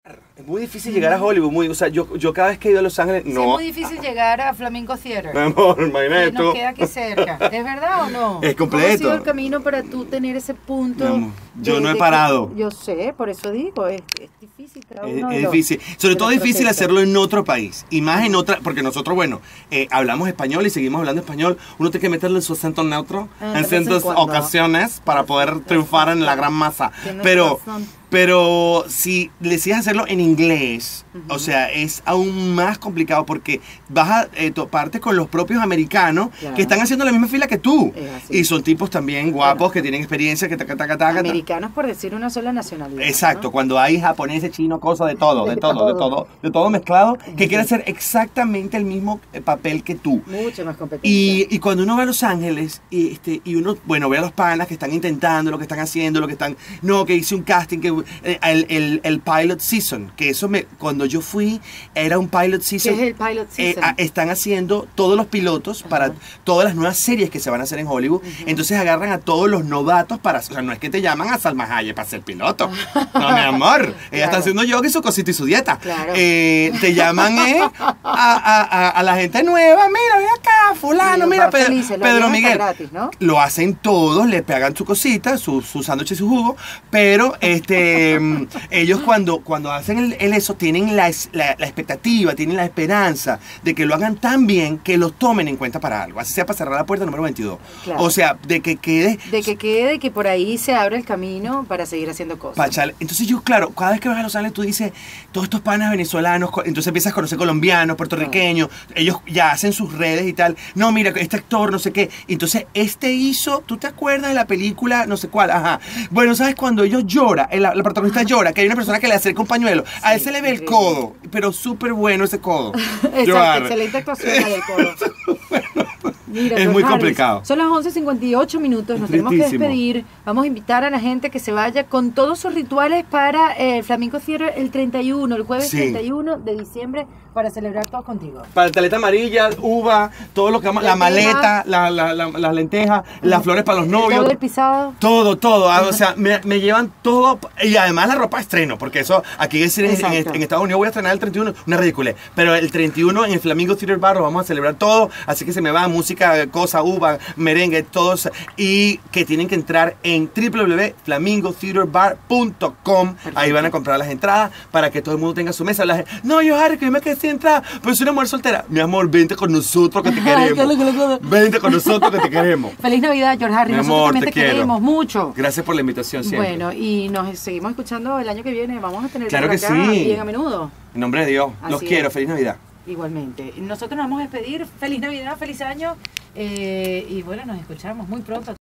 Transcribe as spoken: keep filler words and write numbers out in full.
Es muy difícil llegar a Hollywood, muy, o sea, yo, yo cada vez que he ido a Los Ángeles, no. Sí, es muy difícil llegar a Flamenco Theater. Mi amor, imagínate que tú. nos queda aquí cerca. ¿Es verdad o no? Es completo. ¿Cómo ha sido el camino para tú tener ese punto? Mi amor, yo de- no he de que- parado. yo sé, por eso digo, es, es difícil cada Es, uno de es los- difícil, sobre de todo los difícil procesos. hacerlo en otro país y más en otra, porque nosotros, bueno, eh, hablamos español y seguimos hablando español, uno tiene que meterle su acento neutro Ah, de en vez en ciertas cuando. ocasiones para poder triunfar en la gran masa, Tienes pero, razón. pero si decides hacerlo en inglés, o sea, es aún más complicado porque vas a eh, toparte con los propios americanos Claro. que están haciendo la misma fila que tú Es así. y son tipos también guapos Bueno. que tienen experiencia, que taca, taca, taca, taca. Americanos por decir una sola nacionalidad. Exacto, ¿no? cuando hay japoneses, chinos, cosas de todo, de De todo, de todo. todo, de todo mezclado, que quiere hacer exactamente el mismo eh, papel que tú. Mucho más competencia. Y, y cuando uno va a Los Ángeles y, este, y uno, bueno, ve a los panas que están intentando, lo que están haciendo, lo que están, no, que hice un casting, que eh, el, el, el pilot season, que eso me, cuando yo fui, era un pilot ¿Qué season. es el pilot Eh, season? a- están haciendo todos los pilotos para todas las nuevas series que se van a hacer en Hollywood. Entonces agarran a todos los novatos para, o sea, no es que te llaman a Salma Hayek para ser piloto. No, mi amor. Ella Claro. está haciendo yoga y su cosita y su dieta. Claro. Eh, te llaman eh, a, a- a- a la gente nueva. Mira, ven acá, fulano, Sí, mira, van Pedro, felices, lo Pedro llevan hasta Miguel. gratis, ¿no? Lo hacen todos, le pegan su cosita, su, su sándwich y su jugo, pero este, mm, ellos cuando, cuando hacen el, el eso tienen la, es- la, la expectativa, tienen la esperanza de que lo hagan tan bien que los tomen en cuenta para algo, así sea para cerrar la puerta número veintidós. Claro. O sea, de que quede De que quede, que por ahí se abre el camino para seguir haciendo cosas. Pachal. Entonces yo, claro, cada vez que vas a Los Ángeles tú dices, todos estos panas venezolanos, co- entonces empiezas a conocer colombianos, puertorriqueños, ellos ya hacen sus redes y tal. No, mira, este actor, no sé qué. Entonces, este hizo, ¿tú te acuerdas de la película, no sé cuál? Ajá. Bueno, ¿sabes? Cuando ellos llora, el- la, la protagonista llora, que hay una persona que le acerca un pañuelo, a él se le ve el increíble. codo, pero súper bueno ese codo. Exacto, Llorar. excelente actuación la del codo. Mira, Es George muy Harris, complicado. Son las once cincuenta y ocho minutos, nos tenemos que Tristísimo. despedir. Vamos a invitar a la gente que se vaya con todos sus rituales para eh, el Flamenco Theater el treinta y uno, el jueves Sí. treinta y uno de diciembre, para celebrar todos contigo. Para taleta amarilla, uva, todo lo que vamos, la Lenteja. maleta, la, la, la- las lentejas, las flores para los novios. Todo el pisado. Todo, todo, ah, o sea, me, me llevan todo y además la ropa de estreno, porque eso, aquí es decir, en, en, Exacto. en Estados Unidos voy a estrenar el treinta y uno, una ridícula, pero el treinta y uno en el Flamingo Theater Bar lo vamos a celebrar todo, así que se me va música, cosa, uva, merengue, todos, y que tienen que entrar en w w w punto flamingo theater bar punto com, ahí van a comprar las entradas para que todo el mundo tenga su mesa. La gente, no, yo Harry, que yo me quedé sin entrada, pero soy una mujer soltera. Mi amor, vente con nosotros que te Ay, qué queremos. loco, loco. Vente con nosotros que te queremos. Feliz Navidad, George Harry. Mi Nosotros amor, también te te, quiero. queremos mucho. Gracias por la invitación siempre. Bueno, y nos seguimos escuchando el año que viene. Vamos a tener Claro por que acá sí. bien a menudo. En nombre de Dios, los Así quiero, es. feliz Navidad. Igualmente. Nosotros nos vamos a despedir. Feliz Navidad, feliz año. eh, y bueno, nos escuchamos muy pronto.